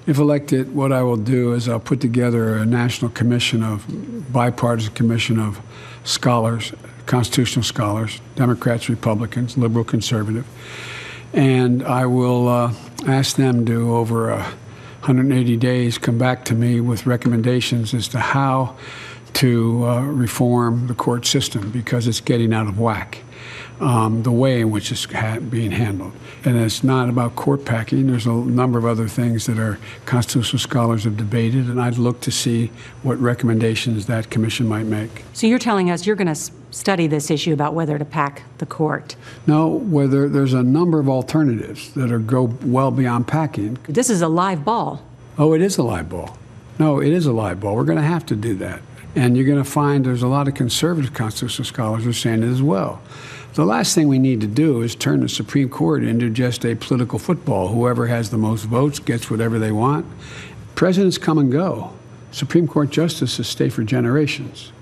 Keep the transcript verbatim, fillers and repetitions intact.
If elected, what I will do is I'll put together a national commission of, bipartisan commission of scholars, constitutional scholars, Democrats, Republicans, liberal, conservative, and I will uh, ask them to, over uh, one hundred eighty days, come back to me with recommendations as to how to uh, reform the court system, because it's getting out of whack, um, the way in which it's ha being handled. And it's not about court packing. There's a number of other things that our constitutional scholars have debated, and I'd look to see what recommendations that commission might make. So you're telling us you're going to study this issue about whether to pack the court? No, whether there's a number of alternatives that are go well beyond packing. This is a live ball. Oh, it is a live ball. No, it is a live ball. We're going to have to do that. And you're going to find there's a lot of conservative constitutional scholars who are saying it as well. The last thing we need to do is turn the Supreme Court into just a political football. Whoever has the most votes gets whatever they want. Presidents come and go. Supreme Court justices stay for generations.